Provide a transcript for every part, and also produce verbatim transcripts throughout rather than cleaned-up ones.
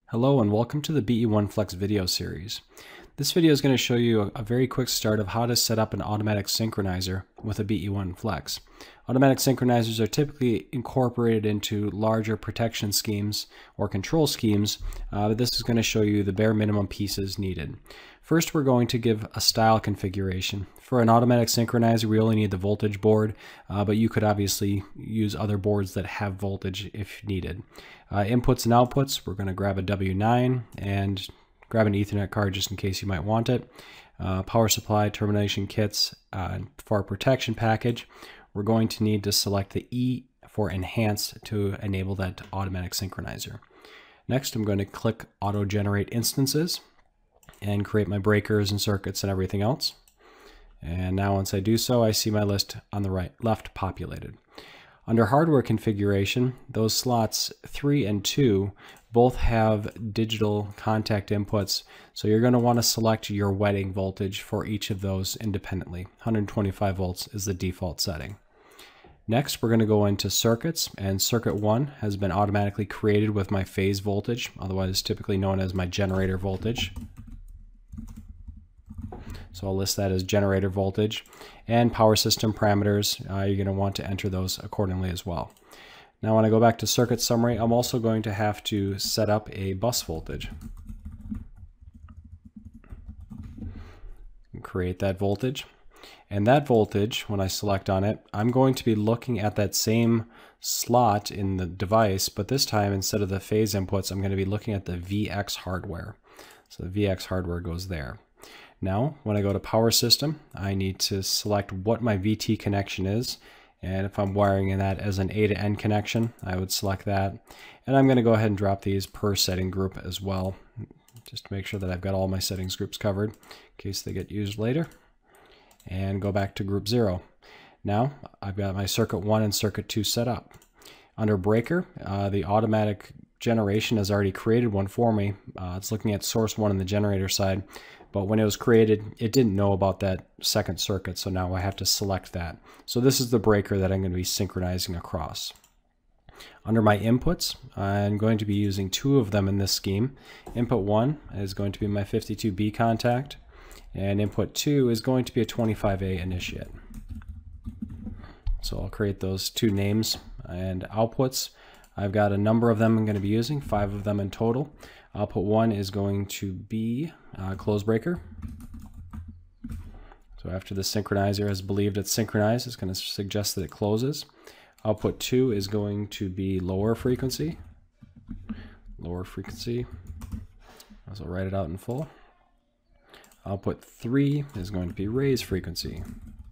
Hello and welcome to the B E one FLEX video series. This video is going to show you a, a very quick start of how to set up an automatic synchronizer with a B E one FLEX. Automatic synchronizers are typically incorporated into larger protection schemes or control schemes, uh, but this is going to show you the bare minimum pieces needed. First, we're going to give a style configuration. For an automatic synchronizer, we only need the voltage board, uh, but you could obviously use other boards that have voltage if needed. Uh, inputs and outputs, we're going to grab a W nine and grab an Ethernet card just in case you might want it. Uh, power supply termination kits. Uh, for our protection package, we're going to need to select the E for enhance to enable that automatic synchronizer. Next, I'm going to click auto generate instances and create my breakers and circuits and everything else. And now once I do so, I see my list on the right left populated. Under hardware configuration, those slots three and two both have digital contact inputs, so you're going to want to select your wetting voltage for each of those independently. one hundred twenty-five volts is the default setting. Next, we're going to go into circuits, and circuit one has been automatically created with my phase voltage, otherwise typically known as my generator voltage. So I'll list that as generator voltage, and power system parameters. Uh, you're going to want to enter those accordingly as well. Now when I go back to circuit summary, I'm also going to have to set up a bus voltage. Create that voltage. And that voltage, when I select on it, I'm going to be looking at that same slot in the device, but this time instead of the phase inputs, I'm going to be looking at the V X hardware. So the V X hardware goes there. Now, when I go to power system, I need to select what my V T connection is. And if I'm wiring in that as an A to N connection, I would select that. And I'm going to go ahead and drop these per setting group as well, just to make sure that I've got all my settings groups covered in case they get used later. And go back to group zero. Now, I've got my circuit one and circuit two set up. Under breaker, uh, the automatic generation has already created one for me. Uh, it's looking at source one on the generator side. But when it was created, it didn't know about that second circuit, so now I have to select that. So this is the breaker that I'm going to be synchronizing across. Under my inputs, I'm going to be using two of them in this scheme. Input one is going to be my fifty-two B contact, and input two is going to be a twenty-five A initiate. So I'll create those two names. And outputs, I've got a number of them I'm going to be using, five of them in total. Output one is going to be uh, close breaker. So after the synchronizer has believed it's synchronized, it's going to suggest that it closes. Output two is going to be lower frequency. Lower frequency. So I'll write it out in full. Output three is going to be raise frequency.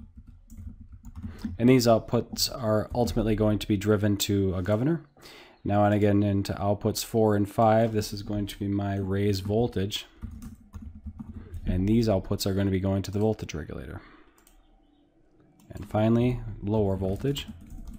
And these outputs are ultimately going to be driven to a governor. Now and again into outputs four and five, this is going to be my raise voltage. And these outputs are going to be going to the voltage regulator. And finally, lower voltage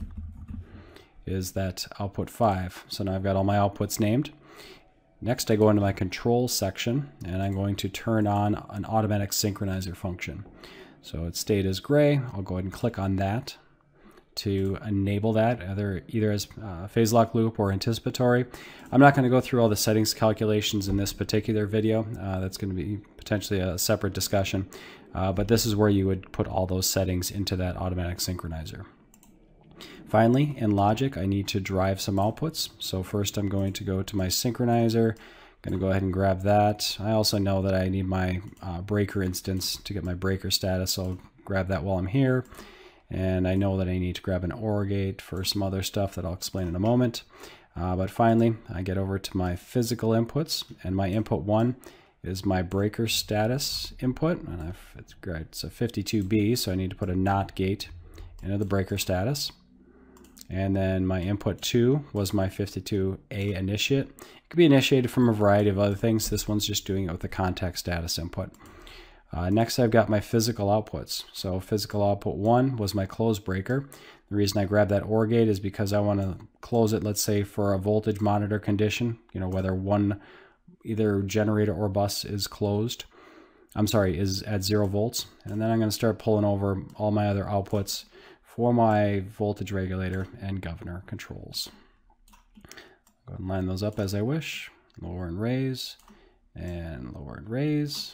is that output five. So now I've got all my outputs named. Next I go into my control section and I'm going to turn on an automatic synchronizer function. So its state is gray. I'll go ahead and click on that to enable that, either, either as uh, phase lock loop or anticipatory. I'm not going to go through all the settings calculations in this particular video. Uh, that's going to be potentially a separate discussion. Uh, but this is where you would put all those settings into that automatic synchronizer. Finally, in logic, I need to drive some outputs. So first I'm going to go to my synchronizer. I'm going to go ahead and grab that. I also know that I need my uh, breaker instance to get my breaker status, so I'll grab that while I'm here. And I know that I need to grab an OR gate for some other stuff that I'll explain in a moment. Uh, but finally, I get over to my physical inputs, and my input one is my breaker status input. And I've, it's, it's a fifty-two B, so I need to put a NOT gate into the breaker status. And then my input two was my fifty-two A initiate. It could be initiated from a variety of other things. This one's just doing it with the contact status input. Uh, next I've got my physical outputs. So physical output one was my close breaker. The reason I grabbed that OR gate is because I want to close it, let's say for a voltage monitor condition, you know, whether one, either generator or bus is closed. I'm sorry, is at zero volts. And then I'm going to start pulling over all my other outputs for my voltage regulator and governor controls. Go ahead and line those up as I wish. lower and raise, and lower and raise,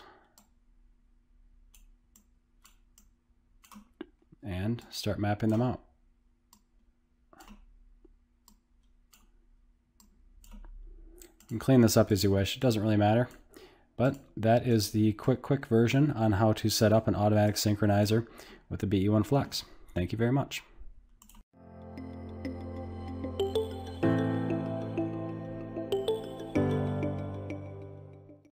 and start mapping them out. You can clean this up as you wish, it doesn't really matter. But that is the quick, quick version on how to set up an automatic synchronizer with the B E one FLEX. Thank you very much.